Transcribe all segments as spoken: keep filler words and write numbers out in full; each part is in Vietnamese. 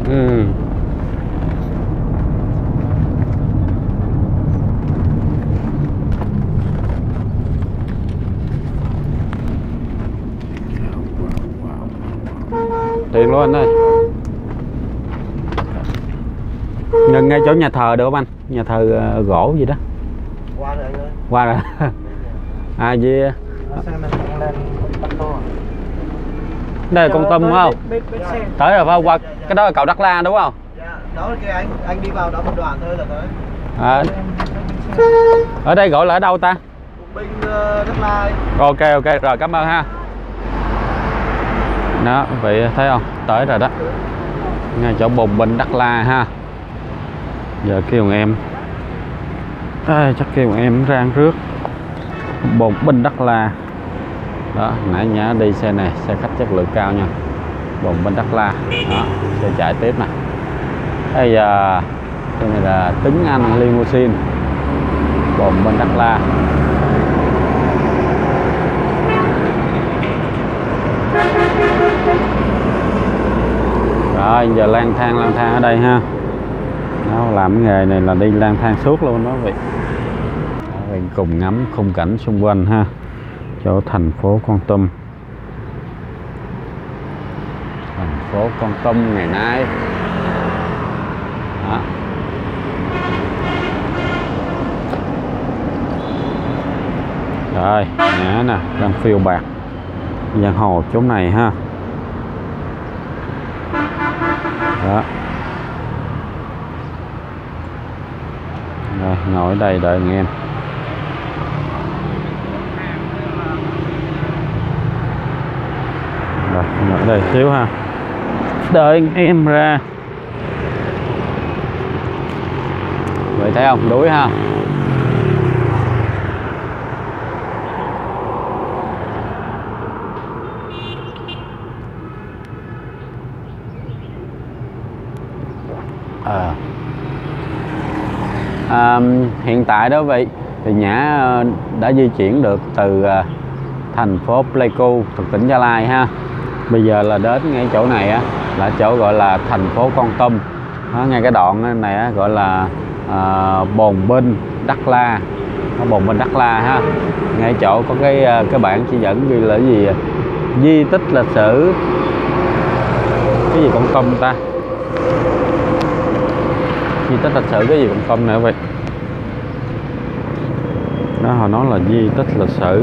Ừ. Tiền luôn anh ơi. Gần ngay chỗ nhà thờ được không anh? Nhà thờ uh, gỗ gì đó. Qua rồi anh ơi. Qua rồi. À gì? Đây là con Tâm đúng không? Tới rồi phải không? Qua cái đó là cầu Đắc La đúng không? Dạ, đó là cái anh anh đi vào đó một đoạn thôi là tới. À, ở đây gọi là ở đâu ta? Binh uh, Đắc La. Ok ok rồi, cảm ơn ha. Đó, vị thấy không? Tới rồi đó. Ngay chỗ bồn binh Đắc La ha. Giờ kêu em à, chắc kêu em rang rước bồn binh Đắc La. Đó, nãy nhá đi xe này, xe khách chất lượng cao nha. Bồn binh Đắc La. Đó, xe chạy tiếp nè. Bây giờ cái này là Tuấn Anh Limousine. Bồn binh Đắc La. Rồi giờ lang thang lang thang ở đây ha. Nó làm cái nghề này là đi lang thang suốt luôn đó vị. Rồi cùng ngắm khung cảnh xung quanh ha. Chỗ thành phố Kon Tum. Thành phố Kon Tum ngày nay. Đó. Rồi, nhá nè, đang phiêu bạc giang hồ chỗ này ha. Đó. Rồi, ngồi ở đây đợi anh em. Rồi, ngồi ở đây xíu ha. Đợi anh em ra. Vậy thấy không? Đuối ha. À. À, hiện tại đó vậy thì Nhã đã di chuyển được từ uh, thành phố Pleiku thuộc tỉnh Gia Lai ha. Bây giờ là đến ngay chỗ này á, là chỗ gọi là thành phố Kon Tum. Đó, ngay cái đoạn này á, gọi là uh, bồn binh Đắc La. Đó, bồn binh Đắc La ha. Ngay chỗ có cái cái bảng chỉ dẫn ghi là cái gì di tích lịch sử cái gì Kon Tum ta. Di tích lịch sử cái gì Kon Tum nữa vậy. Đó họ nói là di tích lịch sử.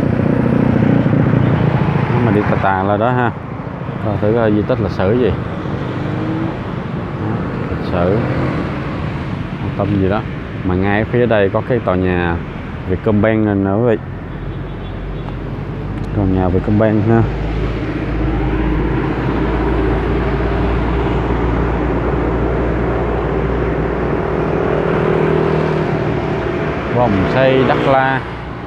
Nó mà đi tà tà là đó ha. Rồi thử coi di tích lịch sử gì. Đó, lịch sử Kon Tum gì đó. Mà ngay phía đây có cái tòa nhà Vietcombank nữa quý vị. Tòa nhà Vietcombank ha. Vòng xây Đắc La.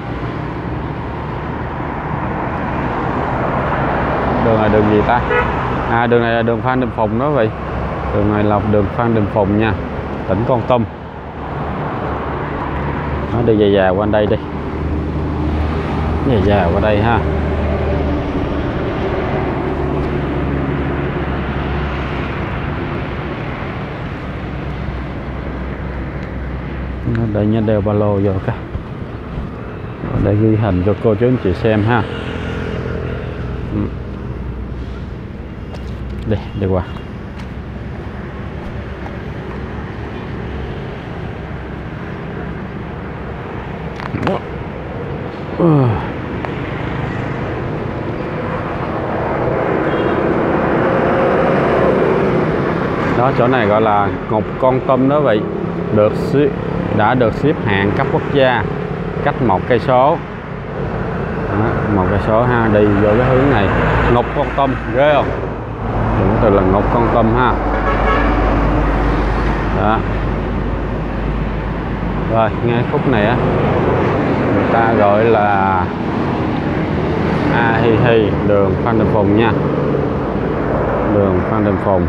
Đường này đường gì ta? À đường này là đường Phan Đình Phùng đó vậy. Đường này là đường Phan Đình Phùng nha, tỉnh Kon Tum. Nó đi dài dài qua đây đi. Dài dài qua đây ha. Để nhớ đeo ba lô vô cái để ghi hình cho cô chú anh chị xem ha. Đi đi qua. Đó, chỗ này gọi là Ngục Kon Tum đó vậy. Được đã được xếp hạng cấp quốc gia cách một cây số. Một cây số ha, đi vô cái hướng này. Ngục Kon Tum ghê không? Đúng từ là Ngục Kon Tum ha. Đó. Rồi ngay khúc này á, người ta gọi là A Hi Hi, đường Phan Đình Phùng nha. Đường Phan Đình Phùng.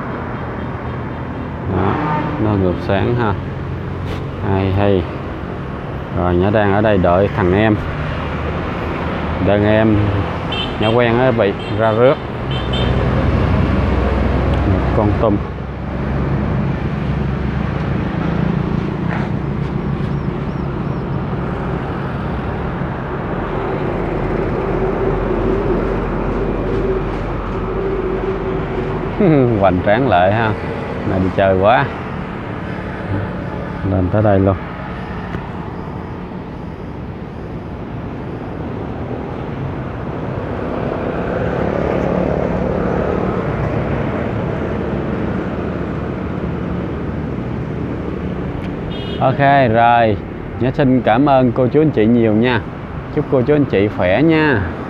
Đó, nó ngược sáng ha. Hay hay. Rồi Nhã đang ở đây đợi thằng em. Đợi em Nhã quen á vị ra rước. Con Tum. Hoành tráng lệ ha, này đi chơi quá, lên tới đây luôn. Ok rồi, Nhã xin cảm ơn cô chú anh chị nhiều nha. Chúc cô chú anh chị khỏe nha.